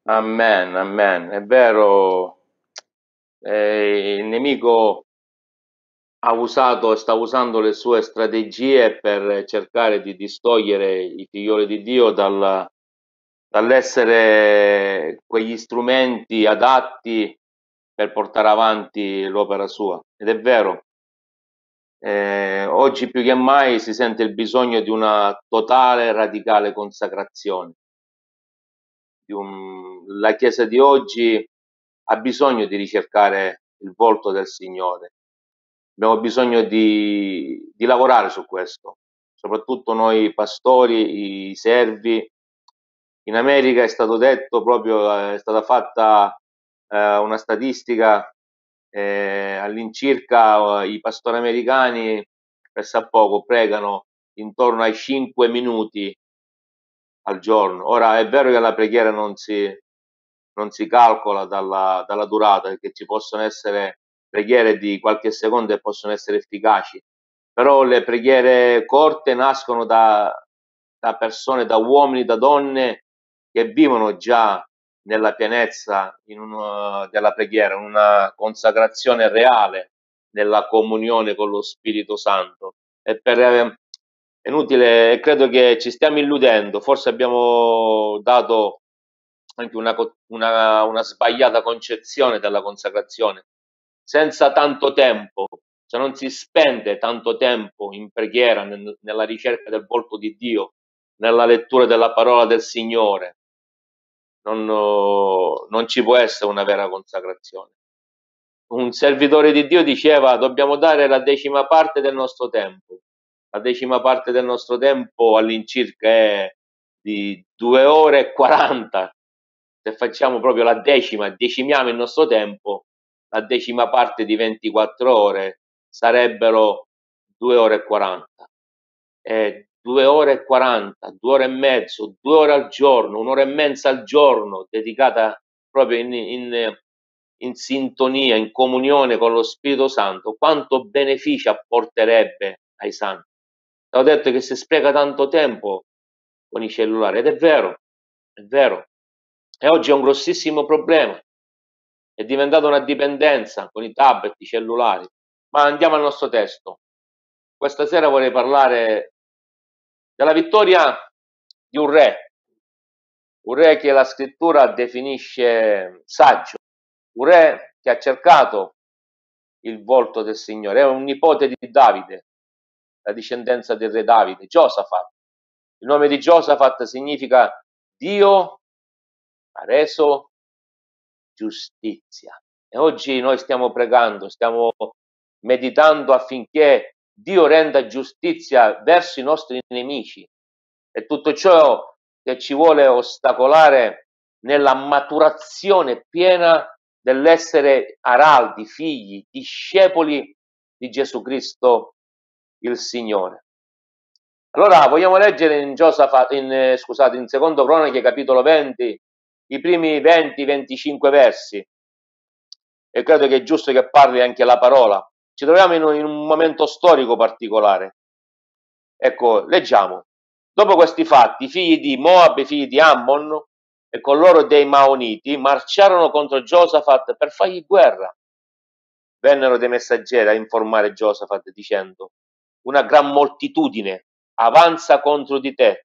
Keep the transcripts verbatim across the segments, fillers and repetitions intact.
Amen, amen. È vero, eh, il nemico ha usato e sta usando le sue strategie per cercare di distogliere i figlioli di Dio dal- dall'essere quegli strumenti adatti per portare avanti l'opera sua. Ed è vero, eh, oggi più che mai si sente il bisogno di una totale, radicale consacrazione. Di un- la Chiesa di oggi ha bisogno di ricercare il volto del Signore. Abbiamo bisogno di, di lavorare su questo, soprattutto noi pastori, i servi. In America è stato detto proprio, eh, è stata fatta eh, una statistica, eh, all'incirca eh, i pastori americani pressappoco pregano intorno ai cinque minuti al giorno. Ora è vero che la preghiera non si, non si calcola dalla, dalla durata, perché ci possono essere preghiere di qualche secondo e possono essere efficaci, però le preghiere corte nascono da, da persone, da uomini, da donne che vivono già nella pienezza in una, della preghiera, in una consacrazione reale nella comunione con lo Spirito Santo. E per, eh, è inutile, credo che ci stiamo illudendo, forse abbiamo dato anche una, una, una sbagliata concezione della consacrazione. Senza tanto tempo, se non si spende tanto tempo in preghiera, nel, nella ricerca del volto di Dio, nella lettura della parola del Signore, non, non ci può essere una vera consacrazione. Un servitore di Dio diceva: dobbiamo dare la decima parte del nostro tempo. La decima parte del nostro tempo all'incirca è di due ore e quaranta. Se facciamo proprio la decima, decimiamo il nostro tempo, la decima parte di ventiquattro ore sarebbero due ore e quaranta. Eh, due ore e quaranta, due ore e mezzo, due ore al giorno, un'ora e mezza al giorno dedicata proprio in, in, in sintonia, in comunione con lo Spirito Santo, quanto beneficio apporterebbe ai santi. Ho detto che si spreca tanto tempo con i cellulari, ed è vero, è vero. E oggi è un grossissimo problema, è diventata una dipendenza con i tablet, i cellulari. Ma andiamo al nostro testo. Questa sera vorrei parlare della vittoria di un re, un re che la scrittura definisce saggio, un re che ha cercato il volto del Signore, è un nipote di Davide, la discendenza del re Davide, Giosafat. Il nome di Giosafat significa Dio ha reso giustizia. E oggi noi stiamo pregando, stiamo meditando affinché Dio renda giustizia verso i nostri nemici, e tutto ciò che ci vuole ostacolare nella maturazione piena dell'essere araldi, figli, discepoli di Gesù Cristo il Signore. Allora vogliamo leggere in Giosafat, in, eh, scusate, in Secondo Cronache capitolo venti, i primi venti venticinque versi, e credo che è giusto che parli anche la parola. Ci troviamo in un, in un momento storico particolare. Ecco, leggiamo. Dopo questi fatti, i figli di Moab e i figli di Ammon e con loro dei Maoniti marciarono contro Giosafat per fargli guerra. Vennero dei messaggeri a informare Giosafat dicendo: una gran moltitudine avanza contro di te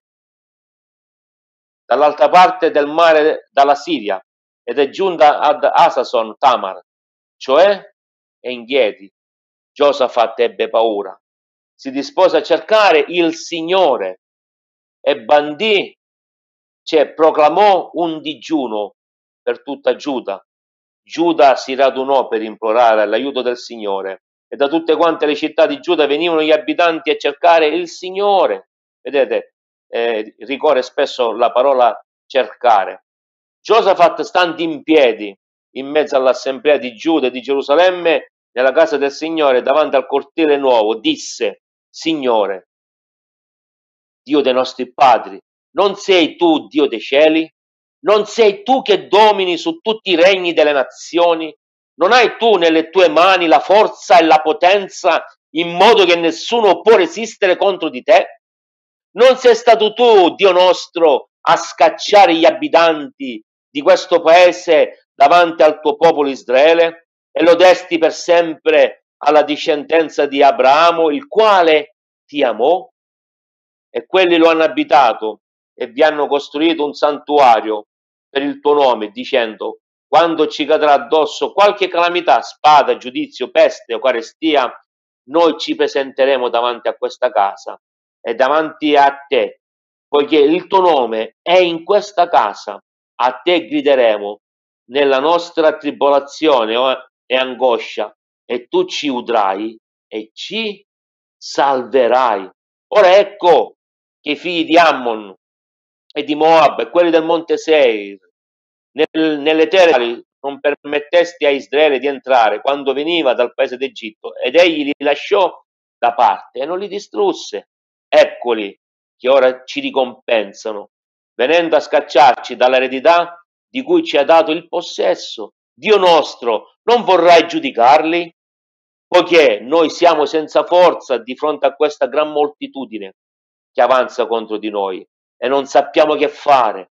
dall'altra parte del mare, dalla Siria, ed è giunta ad Asason Tamar, cioè è in piedi. Giosafat ebbe paura, si dispose a cercare il Signore e bandì, cioè proclamò un digiuno per tutta Giuda. Giuda si radunò per implorare l'aiuto del Signore, e da tutte quante le città di Giuda venivano gli abitanti a cercare il Signore. Vedete, eh, ricorre spesso la parola cercare. Giosafat, stando in piedi in mezzo all'assemblea di Giuda e di Gerusalemme, nella casa del Signore, davanti al cortile nuovo, disse: Signore, Dio dei nostri padri, non sei tu Dio dei cieli? Non sei tu che domini su tutti i regni delle nazioni? Non hai tu nelle tue mani la forza e la potenza, in modo che nessuno può resistere contro di te? Non sei stato tu, Dio nostro, a scacciare gli abitanti di questo paese davanti al tuo popolo Israele e lo desti per sempre alla discendenza di Abramo, il quale ti amò, e quelli lo hanno abitato e vi hanno costruito un santuario per il tuo nome, dicendo: quando ci cadrà addosso qualche calamità, spada, giudizio, peste o carestia, noi ci presenteremo davanti a questa casa e davanti a te, poiché il tuo nome è in questa casa. A te grideremo nella nostra tribolazione e angoscia, e tu ci udrai e ci salverai. Ora ecco che i figli di Ammon e di Moab e quelli del monte Seir, nel, nelle terre non permettesti a Israele di entrare quando veniva dal paese d'Egitto, ed egli li lasciò da parte e non li distrusse. Eccoli che ora ci ricompensano, venendo a scacciarci dall'eredità di cui ci ha dato il possesso. Dio nostro, non vorrai giudicarli? Poiché noi siamo senza forza di fronte a questa gran moltitudine che avanza contro di noi e non sappiamo che fare,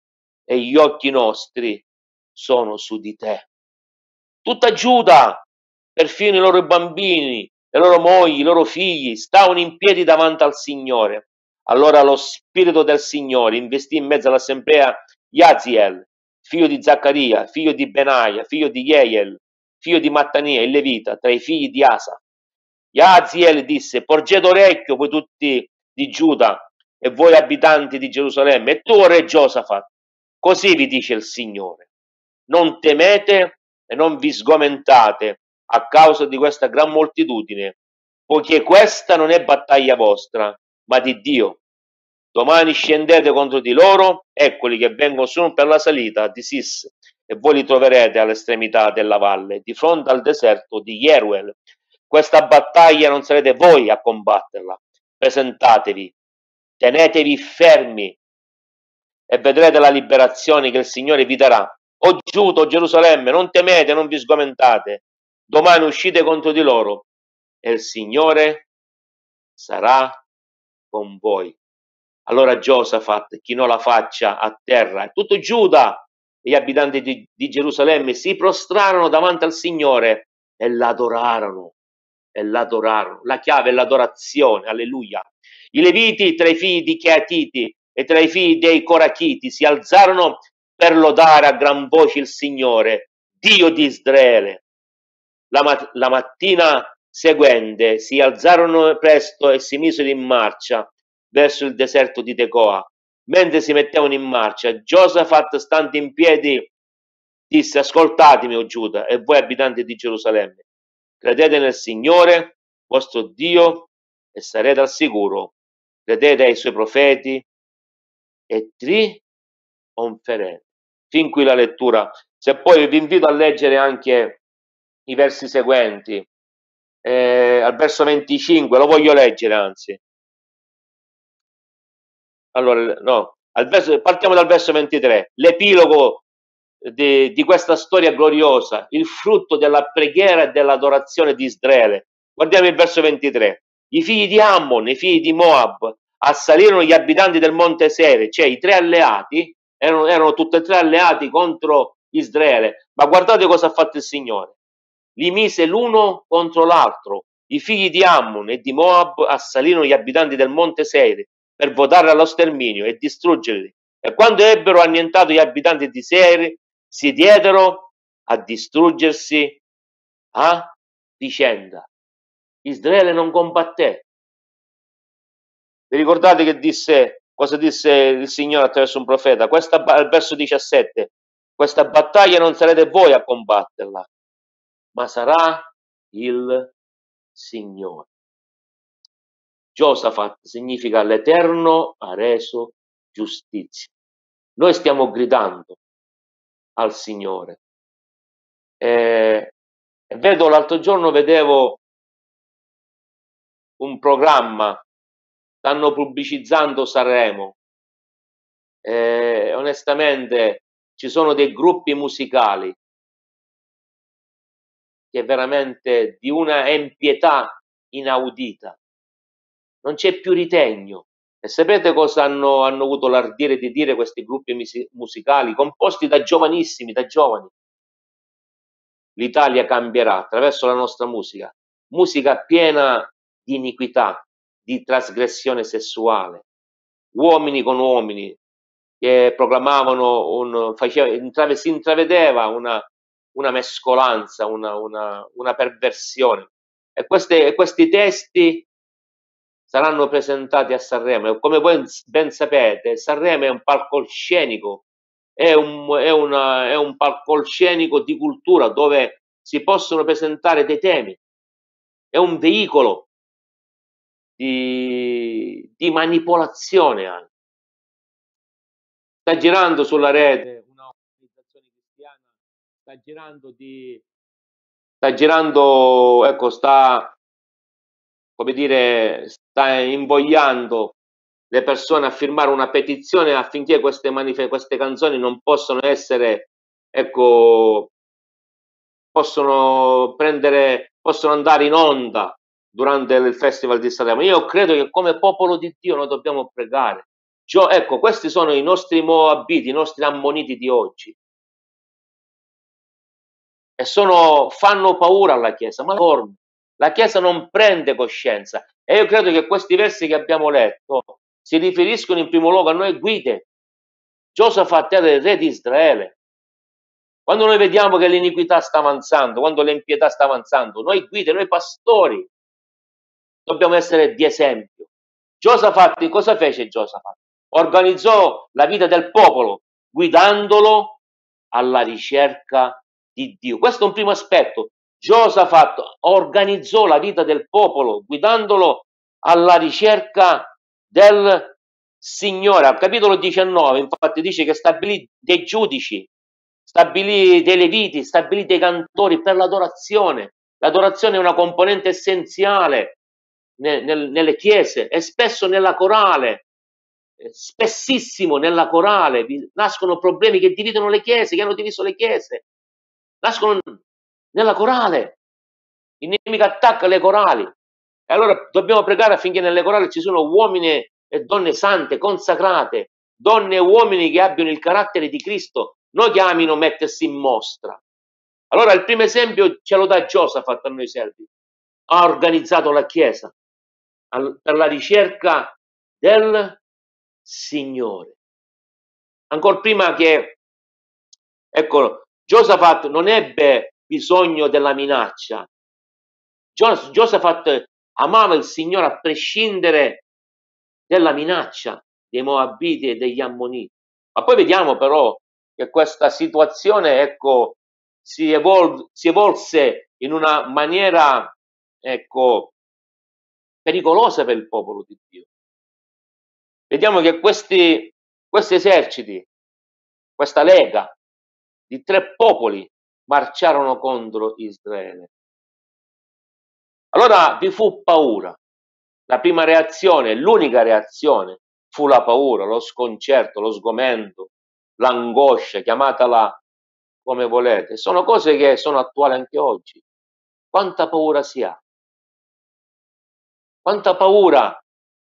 e gli occhi nostri sono su di te. Tutta Giuda, perfino i loro bambini, le loro mogli, i loro figli, stavano in piedi davanti al Signore. Allora lo Spirito del Signore investì in mezzo all'assemblea Yaziel, figlio di Zaccaria, figlio di Benaia, figlio di Jeiel, figlio di Mattania, il Levita, tra i figli di Asa. Yaziel disse: porgete orecchio voi tutti di Giuda e voi abitanti di Gerusalemme, e tu, re Giosafat, così vi dice il Signore: non temete e non vi sgomentate a causa di questa gran moltitudine, poiché questa non è battaglia vostra, ma di Dio. Domani scendete contro di loro, eccoli che vengono su per la salita di Sis, e voi li troverete all'estremità della valle, di fronte al deserto di Jeruel. Questa battaglia non sarete voi a combatterla. Presentatevi, tenetevi fermi e vedrete la liberazione che il Signore vi darà. O Giuda, o Gerusalemme, non temete, non vi sgomentate. Domani uscite contro di loro e il Signore sarà con voi. Allora Giosafat chinò la faccia a terra e tutto Giuda e gli abitanti di, di Gerusalemme si prostrarono davanti al Signore e l'adorarono. E l'adorarono. La chiave è l'adorazione, alleluia. I Leviti tra i figli di Cheatiti e tra i figli dei Corachiti si alzarono per lodare a gran voce il Signore, Dio di Israele. La, mat- la mattina seguente si alzarono presto e si misero in marcia verso il deserto di Tecoa. Mentre si mettevano in marcia, Giosafat, stando in piedi, disse: ascoltatemi, o Giuda, e voi abitanti di Gerusalemme, credete nel Signore vostro Dio e sarete al sicuro, credete ai suoi profeti e trionferete. Fin qui la lettura. Se poi vi invito a leggere anche i versi seguenti, eh, al verso venticinque, lo voglio leggere anzi. Allora, no, al verso, partiamo dal verso ventitré, l'epilogo di, di questa storia gloriosa, il frutto della preghiera e dell'adorazione di Israele. Guardiamo il verso ventitré. I figli di Ammon, i figli di Moab, assalirono gli abitanti del monte Seir, cioè i tre alleati, erano, erano tutti e tre alleati contro Israele, ma guardate cosa ha fatto il Signore. Li mise l'uno contro l'altro. I figli di Ammon e di Moab assalirono gli abitanti del monte Seir per votare allo sterminio e distruggerli. E quando ebbero annientato gli abitanti di Seir, si diedero a distruggersi a vicenda. Israele non combatté. Vi ricordate che disse, cosa disse il Signore attraverso un profeta? Questa, al verso diciassette, questa battaglia non sarete voi a combatterla, ma sarà il Signore. Giosafat significa l'Eterno ha reso giustizia. Noi stiamo gridando al Signore. E, e vedo, l'altro giorno vedevo un programma, stanno pubblicizzando Sanremo. E, onestamente ci sono dei gruppi musicali che è veramente di una empietà inaudita. Non c'è più ritegno. E sapete cosa hanno, hanno avuto l'ardire di dire questi gruppi musicali, composti da giovanissimi, da giovani? L'Italia cambierà attraverso la nostra musica, musica piena di iniquità, di trasgressione sessuale, uomini con uomini che proclamavano, un, faceva, intrave, si intravedeva una, una mescolanza, una, una, una perversione. E, queste, e questi testi saranno presentati a Sanremo. Come voi ben sapete, Sanremo è un palcoscenico, è un, è una, è un palcoscenico di cultura dove si possono presentare dei temi, è un veicolo di, di manipolazione anche. Sta girando sulla rete una organizzazione cristiana, sta girando di sta girando, ecco, sta come dire, sta invogliando le persone a firmare una petizione affinché queste, manif- queste canzoni non possano essere, ecco, possono prendere, possono andare in onda durante il Festival di Sanremo. Io credo che come popolo di Dio noi dobbiamo pregare. Gio- ecco, questi sono i nostri moabiti, i nostri ammoniti di oggi. E sono, fanno paura alla Chiesa, ma la Chiesa non prende coscienza. E io credo che questi versi che abbiamo letto si riferiscono in primo luogo a noi guide. Giosafat era il re di Israele. Quando noi vediamo che l'iniquità sta avanzando, quando l'impietà sta avanzando, noi guide, noi pastori, dobbiamo essere di esempio. Giosafat, cosa fece Giosafat? Organizzò la vita del popolo, guidandolo alla ricerca di Dio. Questo è un primo aspetto. Giosafat organizzò la vita del popolo, guidandolo alla ricerca del Signore. Al capitolo diciannove, infatti, dice che stabilì dei giudici, stabilì dei leviti, stabilì dei cantori per l'adorazione. L'adorazione è una componente essenziale nel, nel, nelle chiese e spesso nella corale. Spessissimo nella corale nascono problemi che dividono le chiese, che hanno diviso le chiese. Nascono nella corale. Il nemico attacca le corali. E allora dobbiamo pregare affinché nelle corali ci siano uomini e donne sante, consacrate, donne e uomini che abbiano il carattere di Cristo, non che amino mettersi in mostra. Allora il primo esempio ce lo dà Giosafat a noi servi. Ha organizzato la Chiesa per la ricerca del Signore. Ancora prima che, ecco, Giosafat non ebbe bisogno della minaccia. Gios- Giosafat amava il Signore a prescindere dalla minaccia dei Moabiti e degli Ammoniti. Ma poi vediamo però che questa situazione, ecco, si, evol- si evolse in una maniera, ecco, pericolosa per il popolo di Dio. Vediamo che questi, questi eserciti, questa lega di tre popoli marciarono contro Israele. Allora vi fu paura. La prima reazione, l'unica reazione, fu la paura, lo sconcerto, lo sgomento, l'angoscia, chiamatela come volete. Sono cose che sono attuali anche oggi. Quanta paura si ha? Quanta paura?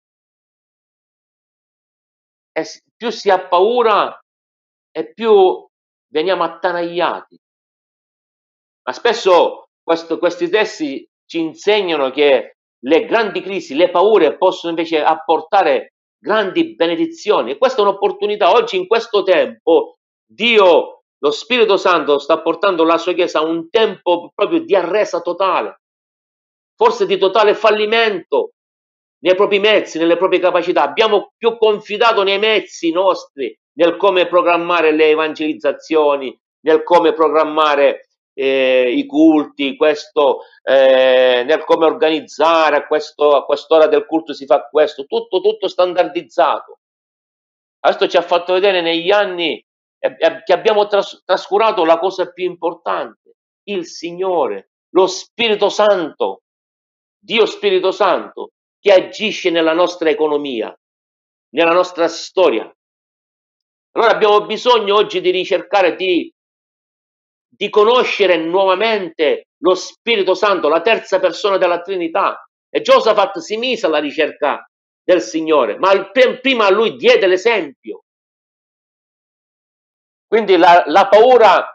E più si ha paura e più veniamo attanagliati. Ma spesso questo, questi testi ci insegnano che le grandi crisi, le paure possono invece apportare grandi benedizioni. E questa è un'opportunità. Oggi in questo tempo Dio, lo Spirito Santo, sta portando la sua Chiesa a un tempo proprio di arresa totale, forse di totale fallimento nei propri mezzi, nelle proprie capacità. Abbiamo più confidato nei mezzi nostri, nel come programmare le evangelizzazioni, nel come programmare eh, i culti, questo, eh, nel come organizzare a, questo, a quest'ora del culto si fa questo, tutto, tutto standardizzato. Questo ci ha fatto vedere negli anni eh, che abbiamo tras- trascurato la cosa più importante, il Signore, lo Spirito Santo, Dio Spirito Santo, che agisce nella nostra economia, nella nostra storia. Allora abbiamo bisogno oggi di ricercare, di, di conoscere nuovamente lo Spirito Santo, la terza persona della Trinità. E Giosafat si mise alla ricerca del Signore, ma prima a lui diede l'esempio. Quindi la, la paura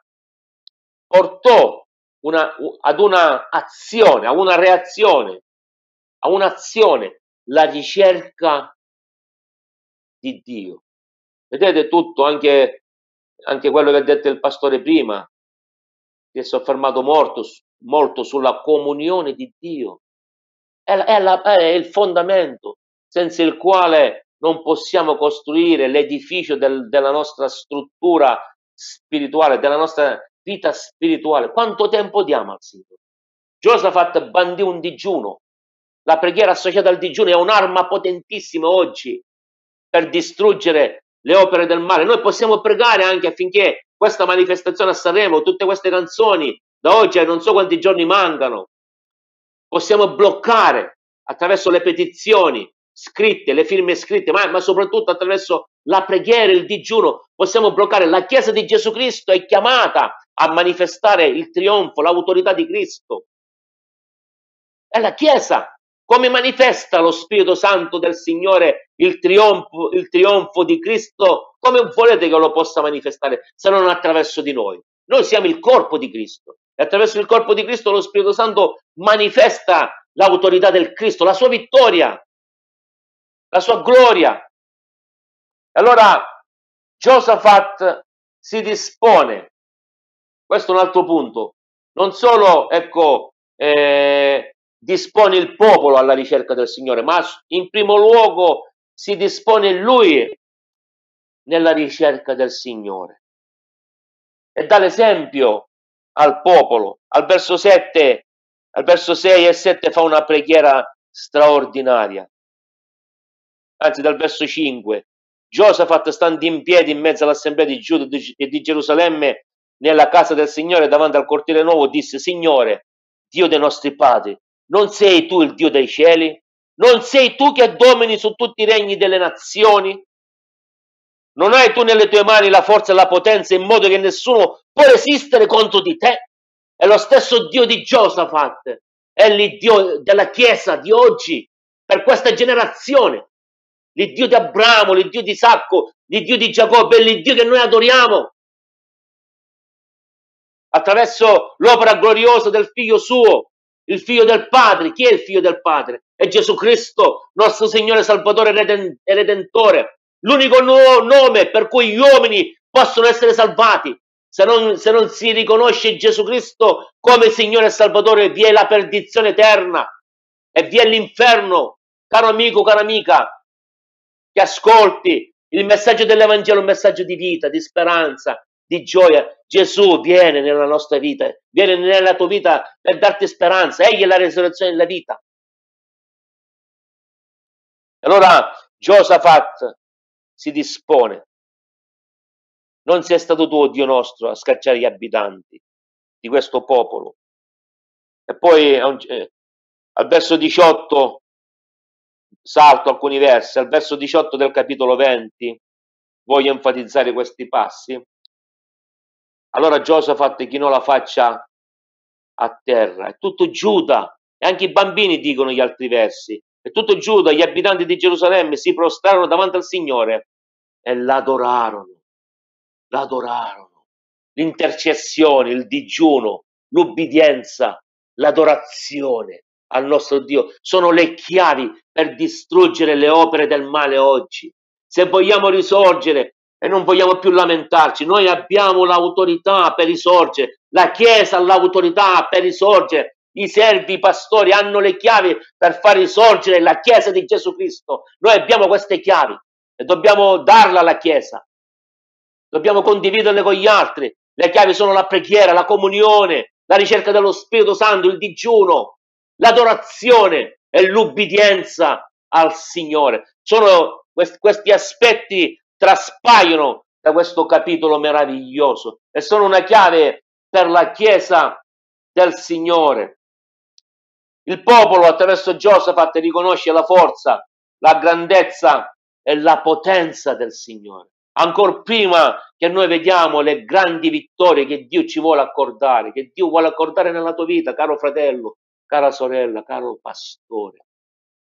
portò una, ad una azione, a una reazione, a un'azione, la ricerca di Dio. Vedete tutto, anche, anche quello che ha detto il pastore prima, si è soffermato molto, molto sulla comunione di Dio. È, è, la, è il fondamento senza il quale non possiamo costruire l'edificio del, della nostra struttura spirituale, della nostra vita spirituale. Quanto tempo diamo al Signore? Giosafat bandì un digiuno. La preghiera associata al digiuno è un'arma potentissima oggi per distruggere le opere del male. Noi possiamo pregare anche affinché questa manifestazione a Sanremo, tutte queste canzoni, da oggi non so quanti giorni mancano, possiamo bloccare attraverso le petizioni scritte, le firme scritte, ma, ma soprattutto attraverso la preghiera, il digiuno, possiamo bloccare. La Chiesa di Gesù Cristo è chiamata a manifestare il trionfo, l'autorità di Cristo. È la Chiesa. Come manifesta lo Spirito Santo del Signore il trionfo, il trionfo di Cristo? Come volete che lo possa manifestare se non attraverso di noi? Noi siamo il corpo di Cristo e attraverso il corpo di Cristo lo Spirito Santo manifesta l'autorità del Cristo, la sua vittoria, la sua gloria. Allora Giosafat si dispone, questo è un altro punto, non solo, ecco, eh, dispone il popolo alla ricerca del Signore, ma in primo luogo si dispone lui nella ricerca del Signore e dà l'esempio al popolo. Al verso sette, al verso sei e sette fa una preghiera straordinaria. Anzi, dal verso cinque, Giosafat, stando in piedi in mezzo all'assemblea di Giuda e di Gerusalemme nella casa del Signore davanti al cortile nuovo, disse: Signore, Dio dei nostri padri, non sei tu il Dio dei cieli? Non sei tu che domini su tutti i regni delle nazioni? Non hai tu nelle tue mani la forza e la potenza in modo che nessuno può resistere contro di te? È lo stesso Dio di Giosafat, è l'Iddio della Chiesa di oggi, per questa generazione. L'Iddio di Abramo, l'Iddio di Isacco, l'Iddio di Giacobbe, è l'Iddio che noi adoriamo. Attraverso l'opera gloriosa del Figlio suo, il Figlio del Padre. Chi è il Figlio del Padre? È Gesù Cristo, nostro Signore, Salvatore e Redentore. L'unico nome per cui gli uomini possono essere salvati. Se non, se non si riconosce Gesù Cristo come Signore e Salvatore, vi è la perdizione eterna e vi è l'inferno. Caro amico, cara amica, che ascolti il messaggio dell'Evangelo, un messaggio di vita, di speranza, di gioia. Gesù viene nella nostra vita, viene nella tua vita per darti speranza. Egli è la resurrezione della vita. Allora Giosafat si dispone: non sia stato tu, Dio nostro, a scacciare gli abitanti di questo popolo. E poi eh, al verso diciotto, salto alcuni versi, al verso diciotto del capitolo venti, voglio enfatizzare questi passi. Allora Giosafat chinò la faccia a terra e tutto Giuda, e anche i bambini dicono gli altri versi, e tutto Giuda, gli abitanti di Gerusalemme si prostrarono davanti al Signore e l'adorarono, l'adorarono. L'intercessione, il digiuno, l'ubbidienza, l'adorazione al nostro Dio sono le chiavi per distruggere le opere del male oggi. Se vogliamo risorgere e non vogliamo più lamentarci, noi abbiamo l'autorità per risorgere, la Chiesa ha l'autorità per risorgere, i servi, i pastori hanno le chiavi per far risorgere la Chiesa di Gesù Cristo. Noi abbiamo queste chiavi e dobbiamo darle alla Chiesa, dobbiamo condividerle con gli altri. Le chiavi sono la preghiera, la comunione, la ricerca dello Spirito Santo, il digiuno, l'adorazione e l'ubbidienza al Signore. Sono questi, questi aspetti traspaiono da questo capitolo meraviglioso e sono una chiave per la Chiesa del Signore. Il popolo attraverso Giosafat riconosce la forza, la grandezza e la potenza del Signore. Ancora prima che noi vediamo le grandi vittorie che Dio ci vuole accordare, che Dio vuole accordare nella tua vita, caro fratello, cara sorella, caro pastore.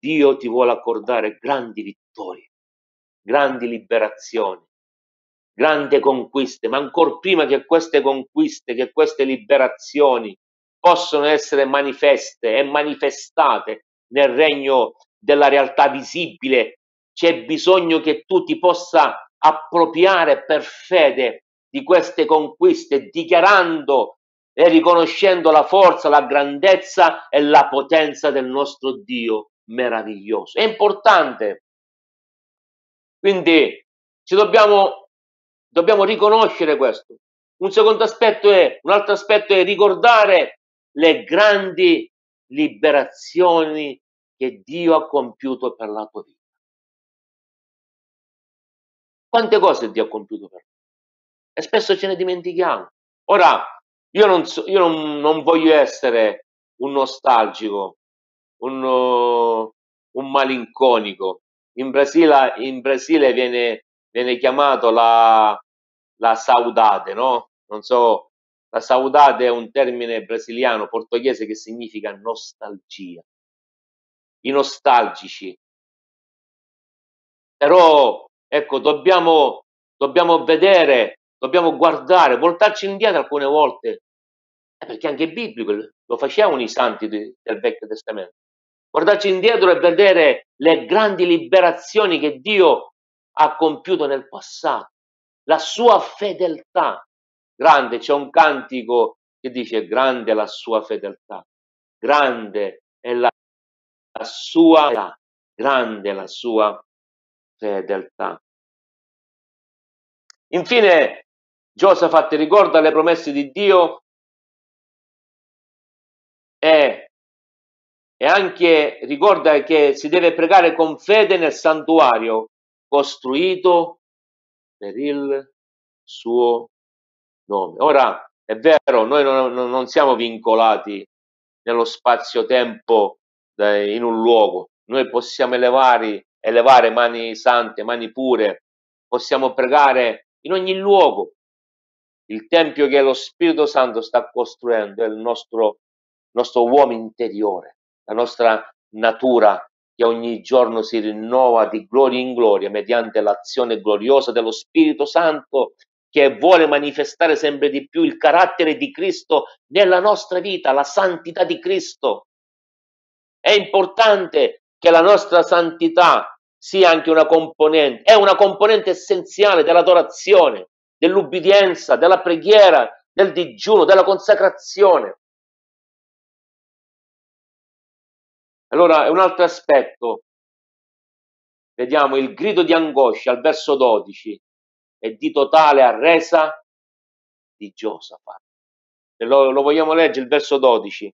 Dio ti vuole accordare grandi vittorie, grandi liberazioni, grandi conquiste, ma ancora prima che queste conquiste, che queste liberazioni possono essere manifeste e manifestate nel regno della realtà visibile, c'è bisogno che tu ti possa appropriare per fede di queste conquiste, dichiarando e riconoscendo la forza, la grandezza e la potenza del nostro Dio meraviglioso. È importante. Quindi ci dobbiamo, dobbiamo riconoscere questo. Un secondo aspetto è, un altro aspetto è ricordare le grandi liberazioni che Dio ha compiuto per la tua vita. Quante cose Dio ha compiuto per te? E spesso ce ne dimentichiamo. Ora, io non, so, io non, non voglio essere un nostalgico, un, uh, un malinconico. In Brasile, in Brasile viene, viene chiamato la, la saudade, no? Non so, la saudade è un termine brasiliano, portoghese, che significa nostalgia. I nostalgici. Però, ecco, dobbiamo, dobbiamo vedere, dobbiamo guardare, voltarci indietro alcune volte, eh, perché anche il biblico lo facevano i santi de, del Vecchio Testamento. Guardarci indietro e vedere le grandi liberazioni che Dio ha compiuto nel passato, la sua fedeltà. Grande, c'è un cantico che dice: grande è la sua fedeltà, grande è la, la sua fedeltà, grande è la sua fedeltà. Infine, Giosafat ricorda le promesse di Dio e, e anche ricorda che si deve pregare con fede nel santuario costruito per il suo nome. Ora, è vero, noi non, non siamo vincolati nello spazio-tempo in un luogo. Noi possiamo elevare, elevare mani sante, mani pure, possiamo pregare in ogni luogo. Il tempio che lo Spirito Santo sta costruendo è il nostro, nostro uomo interiore, la nostra natura che ogni giorno si rinnova di gloria in gloria mediante l'azione gloriosa dello Spirito Santo, che vuole manifestare sempre di più il carattere di Cristo nella nostra vita, la santità di Cristo. È importante che la nostra santità sia anche una componente, è una componente essenziale dell'adorazione, dell'ubbidienza, della preghiera, del digiuno, della consacrazione. Allora, è un altro aspetto. Vediamo il grido di angoscia al verso dodici e di totale arresa di Giosafat. Lo, lo vogliamo leggere il verso dodici.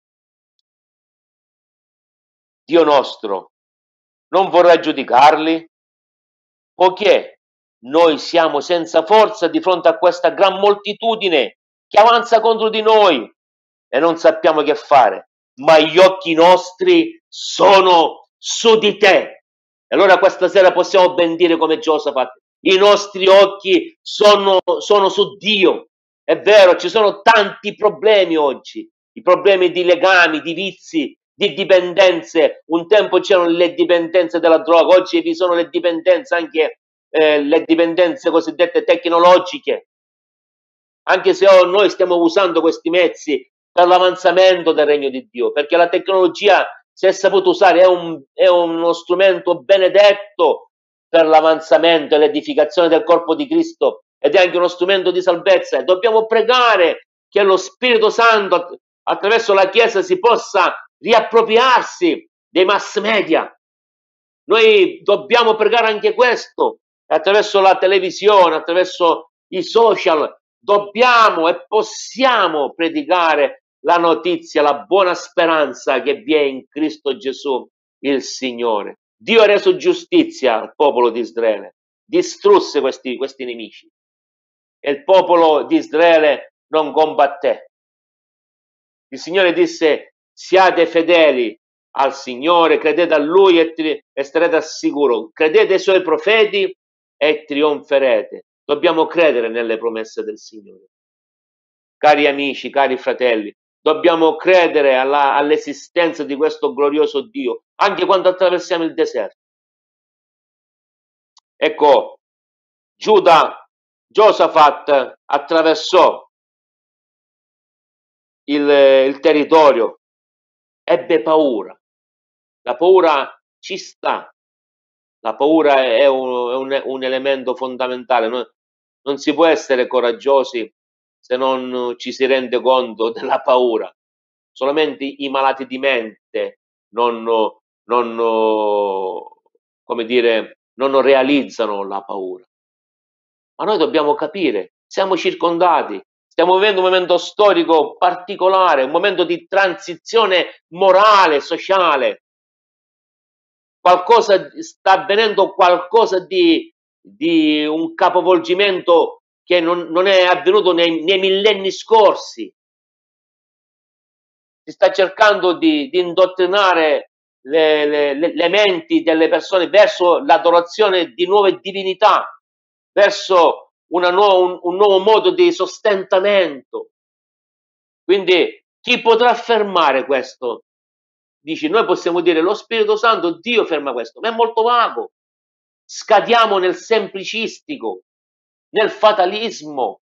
Dio nostro, non vorrai giudicarli? Poiché noi siamo senza forza di fronte a questa gran moltitudine che avanza contro di noi e non sappiamo che fare, ma gli occhi nostri sono su di te. E allora questa sera possiamo ben dire come Giosafat: i nostri occhi sono, sono su Dio. È vero, ci sono tanti problemi oggi, i problemi di legami, di vizi, di dipendenze. Un tempo c'erano le dipendenze della droga, oggi vi sono le dipendenze, anche eh, le dipendenze cosiddette tecnologiche, anche se oh, noi stiamo usando questi mezzi per l'avanzamento del regno di Dio, perché la tecnologia, se è saputa usare, è, un, è uno strumento benedetto per l'avanzamento e l'edificazione del corpo di Cristo, ed è anche uno strumento di salvezza, e dobbiamo pregare che lo Spirito Santo attraverso la Chiesa si possa riappropriarsi dei mass media. Noi dobbiamo pregare anche questo, attraverso la televisione, attraverso i social, dobbiamo e possiamo predicare la notizia, la buona speranza che vi è in Cristo Gesù, il Signore. Dio ha reso giustizia al popolo di Israele, distrusse questi, questi nemici, e il popolo di Israele non combatté. Il Signore disse: siate fedeli al Signore, credete a Lui e, tri- e starete al sicuro, credete ai Suoi profeti e trionferete. Dobbiamo credere nelle promesse del Signore. Cari amici, cari fratelli, dobbiamo credere alla, all'esistenza di questo glorioso Dio, anche quando attraversiamo il deserto. Ecco, Giuda, Giosafat attraversò il, il territorio, ebbe paura. La paura ci sta, la paura è un, è un, un elemento fondamentale. Non, non si può essere coraggiosi se non ci si rende conto della paura. Solamente i malati di mente non, non, come dire, non realizzano la paura. Ma noi dobbiamo capire, siamo circondati, stiamo vivendo un momento storico particolare, un momento di transizione morale, sociale. Qualcosa sta avvenendo, qualcosa di, di un capovolgimento che non, non è avvenuto nei, nei millenni scorsi. Si sta cercando di, di indottrinare le, le, le menti delle persone verso l'adorazione di nuove divinità, verso una nuova, un, un nuovo modo di sostentamento. Quindi chi potrà fermare questo? Dici, noi possiamo dire lo Spirito Santo, Dio ferma questo, ma è molto vago. Scadiamo nel semplicistico, nel fatalismo.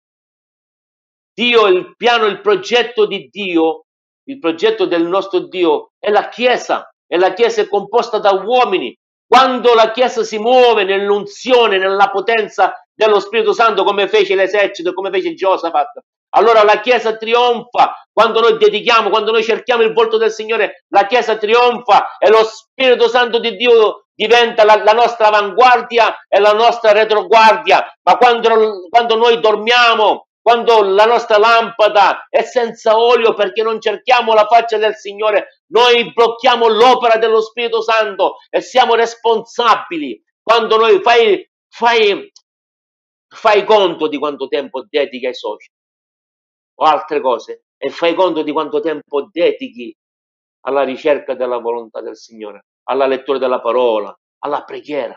Dio, il piano, il progetto di Dio, il progetto del nostro Dio è la Chiesa, e la Chiesa è composta da uomini. Quando la Chiesa si muove nell'unzione, nella potenza dello Spirito Santo, come fece l'esercito, come fece Giosafat, allora la Chiesa trionfa. Quando noi dedichiamo, quando noi cerchiamo il volto del Signore, la Chiesa trionfa e lo Spirito Santo di Dio diventa la, la nostra avanguardia e la nostra retroguardia. Ma quando, quando noi dormiamo, quando la nostra lampada è senza olio perché non cerchiamo la faccia del Signore, noi blocchiamo l'opera dello Spirito Santo e siamo responsabili. Quando noi fai, fai, fai conto di quanto tempo dedichi ai social o altre cose, e fai conto di quanto tempo dedichi alla ricerca della volontà del Signore, alla lettura della parola, alla preghiera.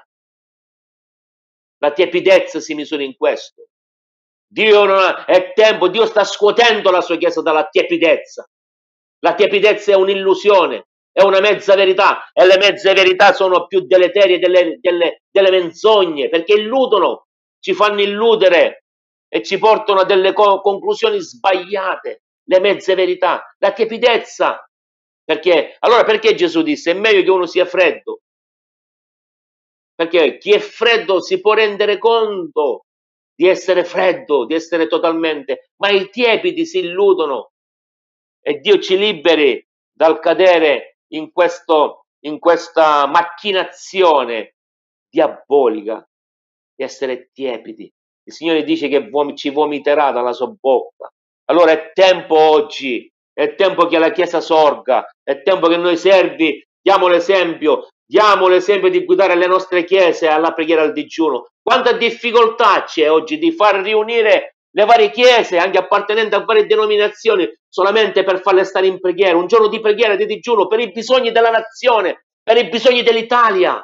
La tiepidezza si misura in questo. Dio non ha, è tempo, Dio sta scuotendo la sua Chiesa dalla tiepidezza. La tiepidezza è un'illusione, è una mezza verità, e le mezze verità sono più deleterie delle, delle, delle menzogne, perché illudono, ci fanno illudere e ci portano a delle co- conclusioni sbagliate. Le mezze verità, la tiepidezza. Perché? Allora perché Gesù disse è meglio che uno sia freddo? Perché chi è freddo si può rendere conto di essere freddo, di essere totalmente, ma i tiepidi si illudono, e Dio ci liberi dal cadere in, questo, in questa macchinazione diabolica di essere tiepidi. Il Signore dice che vom- ci vomiterà dalla sua bocca. Allora è tempo oggi, è tempo che la Chiesa sorga, è tempo che noi servi diamo l'esempio, diamo l'esempio di guidare le nostre chiese alla preghiera al digiuno. Quanta difficoltà c'è oggi di far riunire le varie chiese, anche appartenenti a varie denominazioni, solamente per farle stare in preghiera, un giorno di preghiera, di digiuno, per i bisogni della nazione, per i bisogni dell'Italia,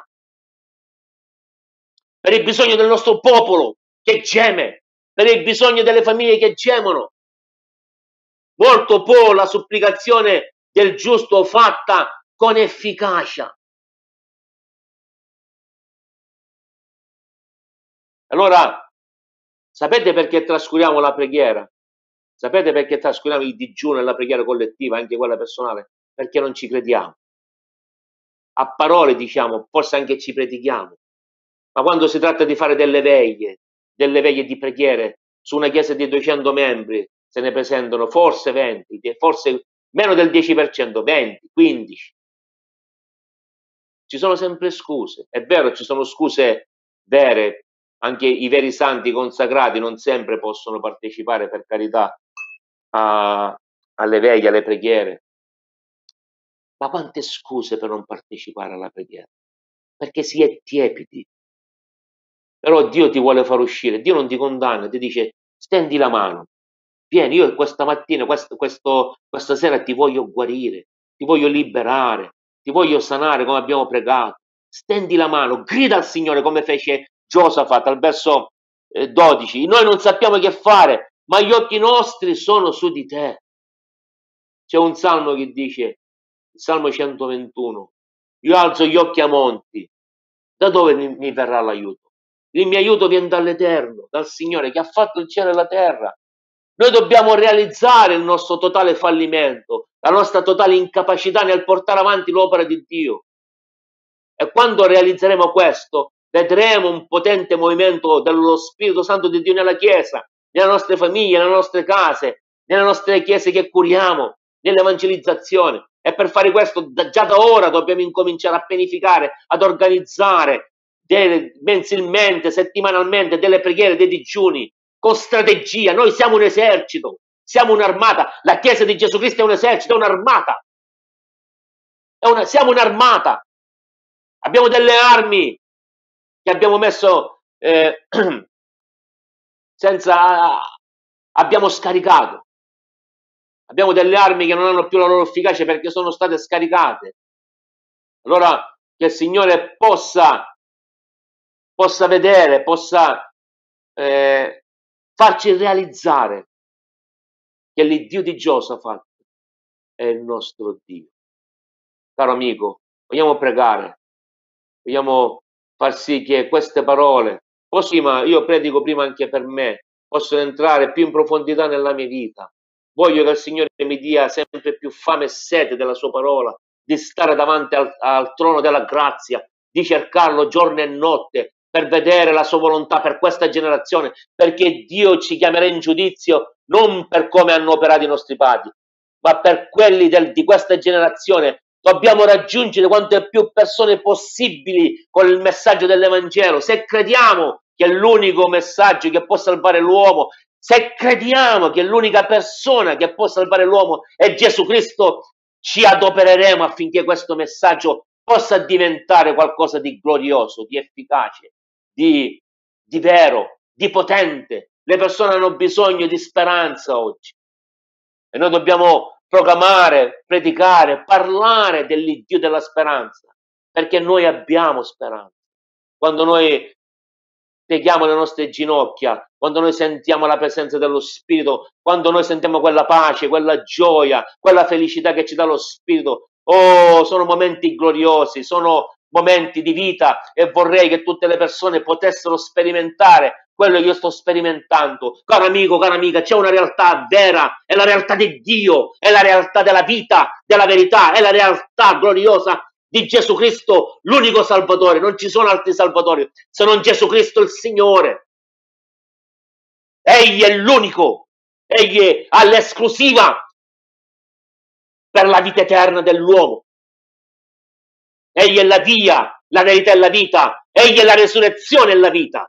per i bisogni del nostro popolo che geme, per i bisogni delle famiglie che gemono. Molto può la supplicazione del giusto fatta con efficacia. Allora, sapete perché trascuriamo la preghiera? Sapete perché trascuriamo il digiuno e la preghiera collettiva, anche quella personale? Perché non ci crediamo. A parole diciamo, forse anche ci predichiamo, ma quando si tratta di fare delle veglie, delle veglie di preghiere su una chiesa di duecento membri, se ne presentano forse venti, forse meno del dieci per cento, venti, quindici. Ci sono sempre scuse, è vero, ci sono scuse vere, anche i veri santi consacrati non sempre possono partecipare, per carità, a, alle veglie, alle preghiere. Ma quante scuse per non partecipare alla preghiera? Perché si è tiepidi. Però Dio ti vuole far uscire, Dio non ti condanna, ti dice stendi la mano, vieni, io questa mattina, questo, questo, questa sera ti voglio guarire, ti voglio liberare, ti voglio sanare come abbiamo pregato. Stendi la mano, grida al Signore come fece Giosafat al verso eh, dodici. Noi non sappiamo che fare, ma gli occhi nostri sono su di te. C'è un salmo che dice, il Salmo centoventuno, io alzo gli occhi a monti, da dove mi, mi verrà l'aiuto? Il mio aiuto viene dall'Eterno, dal Signore che ha fatto il cielo e la terra. Noi dobbiamo realizzare il nostro totale fallimento, la nostra totale incapacità nel portare avanti l'opera di Dio. E quando realizzeremo questo, vedremo un potente movimento dello Spirito Santo di Dio nella Chiesa, nelle nostre famiglie, nelle nostre case, nelle nostre chiese che curiamo, nell'evangelizzazione. E per fare questo, già da ora dobbiamo incominciare a pianificare, ad organizzare delle, mensilmente, settimanalmente, delle preghiere, dei digiuni, con strategia. Noi siamo un esercito, siamo un'armata. La Chiesa di Gesù Cristo è un esercito, è un'armata. È una, siamo un'armata. Abbiamo delle armi che abbiamo messo eh, senza, abbiamo scaricato. Abbiamo delle armi che non hanno più la loro efficacia perché sono state scaricate. Allora che il Signore possa, possa vedere, possa eh, farci realizzare che l'Iddio di Giosafat è il nostro Dio. Caro amico, vogliamo pregare, vogliamo far sì che queste parole, prima, io predico prima anche per me, possano entrare più in profondità nella mia vita. Voglio che il Signore mi dia sempre più fame e sete della sua parola, di stare davanti al, al trono della grazia, di cercarlo giorno e notte per vedere la sua volontà per questa generazione, perché Dio ci chiamerà in giudizio non per come hanno operato i nostri padri, ma per quelli del, di questa generazione. Dobbiamo raggiungere quante più persone possibili con il messaggio dell'Evangelo. Se crediamo che è l'unico messaggio che può salvare l'uomo, se crediamo che l'unica persona che può salvare l'uomo è Gesù Cristo, ci adopereremo affinché questo messaggio possa diventare qualcosa di glorioso, di efficace, di, di vero, di potente. Le persone hanno bisogno di speranza oggi e noi dobbiamo proclamare, predicare, parlare dell'Iddio della speranza, perché noi abbiamo speranza. Quando noi pieghiamo le nostre ginocchia, quando noi sentiamo la presenza dello Spirito, quando noi sentiamo quella pace, quella gioia, quella felicità che ci dà lo Spirito, oh, sono momenti gloriosi, sono momenti di vita e vorrei che tutte le persone potessero sperimentare quello che io sto sperimentando. Caro amico, cara amica, c'è una realtà vera, è la realtà di Dio, è la realtà della vita, della verità, è la realtà gloriosa di Gesù Cristo, l'unico Salvatore. Non ci sono altri Salvatori se non Gesù Cristo il Signore. Egli è l'unico, egli ha l'esclusiva per la vita eterna dell'uomo. Egli è la via, la verità e la vita, egli è la resurrezione e la vita.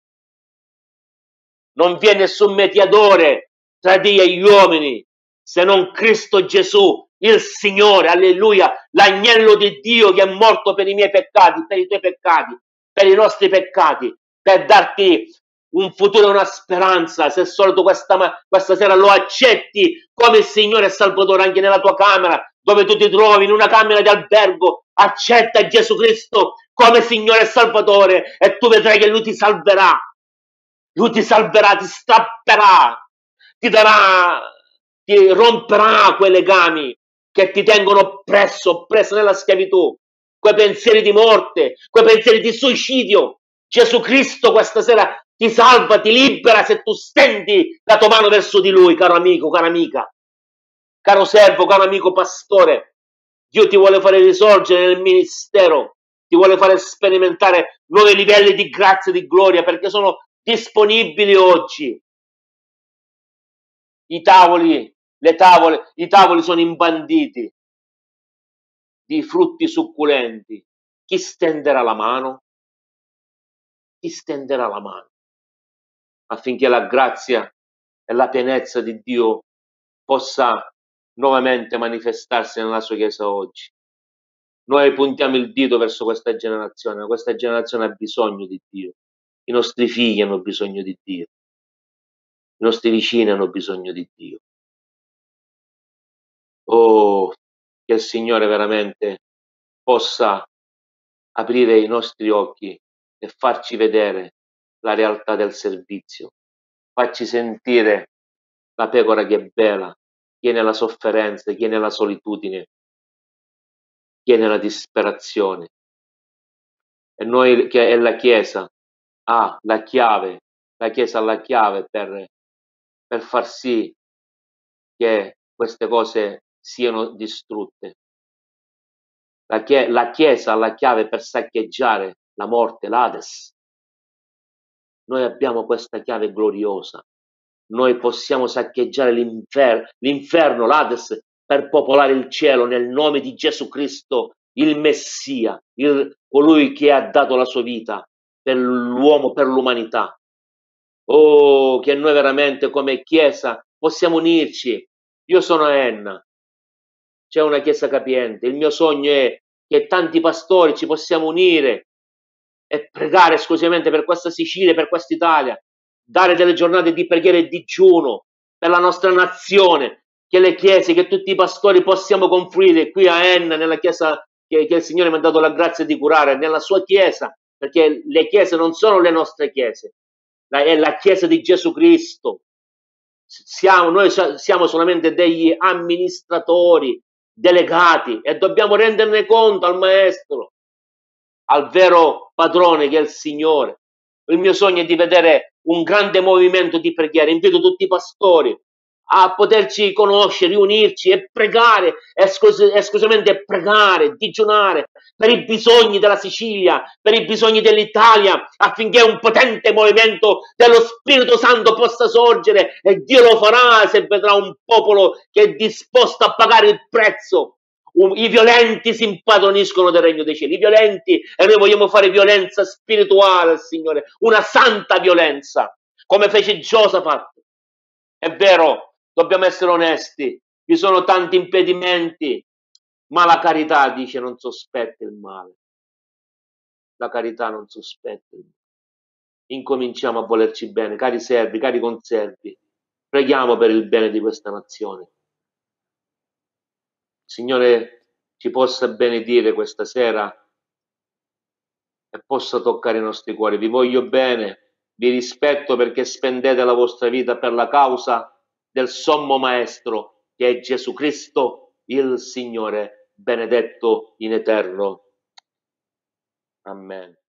Non vi è nessun mediatore tra Dio e gli uomini se non Cristo Gesù, il Signore, alleluia, l'agnello di Dio che è morto per i miei peccati, per i tuoi peccati, per i nostri peccati, per darti un futuro e una speranza. Se solo tu questa, questa sera lo accetti come Signore e Salvatore anche nella tua camera, dove tu ti trovi, in una camera di albergo, accetta Gesù Cristo come Signore e Salvatore e tu vedrai che Lui ti salverà. Lui ti salverà, ti strapperà, ti darà, ti romperà quei legami che ti tengono presso, presso nella schiavitù, quei pensieri di morte, quei pensieri di suicidio. Gesù Cristo questa sera ti salva, ti libera se tu stendi la tua mano verso di Lui, caro amico, cara amica, caro servo, caro amico pastore. Dio ti vuole fare risorgere nel ministero, ti vuole fare sperimentare nuovi livelli di grazia e di gloria, perché sono disponibili oggi. I tavoli, le tavole, i tavoli sono imbanditi di frutti succulenti. Chi stenderà la mano? Chi stenderà la mano? Affinché la grazia e la pienezza di Dio possa nuovamente manifestarsi nella sua Chiesa oggi. Noi puntiamo il dito verso questa generazione, questa generazione ha bisogno di Dio. I nostri figli hanno bisogno di Dio. I nostri vicini hanno bisogno di Dio. Oh, che il Signore veramente possa aprire i nostri occhi e farci vedere la realtà del servizio, farci sentire la pecora che è bella chi è nella sofferenza, chi è nella solitudine, chi è nella disperazione. E noi, che è la Chiesa, ha la chiave, la Chiesa ha la chiave per, per far sì che queste cose siano distrutte. La, chie- la Chiesa ha la chiave per saccheggiare la morte, l'Ades. Noi abbiamo questa chiave gloriosa. Noi possiamo saccheggiare l'infer- l'inferno, l'Ades, per popolare il cielo nel nome di Gesù Cristo, il Messia, il, colui che ha dato la sua vita per l'uomo, per l'umanità. Oh, che noi veramente come Chiesa possiamo unirci. Io sono Enna, c'è una Chiesa capiente. Il mio sogno è che tanti pastori ci possiamo unire e pregare esclusivamente per questa Sicilia, per questa Italia, dare delle giornate di preghiera e digiuno per la nostra nazione, che le chiese, che tutti i pastori possiamo confluire qui a Enna, nella chiesa che, che il Signore mi ha dato la grazia di curare, nella sua chiesa, perché le chiese non sono le nostre chiese, è la chiesa di Gesù Cristo. Siamo, noi siamo solamente degli amministratori, delegati, e dobbiamo renderne conto al Maestro, al vero padrone che è il Signore. Il mio sogno è di vedere un grande movimento di preghiera. Invito tutti i pastori a poterci conoscere, riunirci e pregare, esclus- esclusivamente pregare, digiunare per i bisogni della Sicilia, per i bisogni dell'Italia, affinché un potente movimento dello Spirito Santo possa sorgere, e Dio lo farà se vedrà un popolo che è disposto a pagare il prezzo. I violenti si impadroniscono del regno dei cieli, i violenti, e noi vogliamo fare violenza spirituale al Signore, una santa violenza, come fece Giosafat. È vero, dobbiamo essere onesti, vi sono tanti impedimenti, ma la carità, dice, non sospetta il male. La carità non sospetta il male. Incominciamo a volerci bene, cari servi, cari conservi, preghiamo per il bene di questa nazione. Signore ci possa benedire questa sera e possa toccare i nostri cuori. Vi voglio bene, vi rispetto perché spendete la vostra vita per la causa del sommo Maestro che è Gesù Cristo, il Signore, benedetto in eterno. Amen.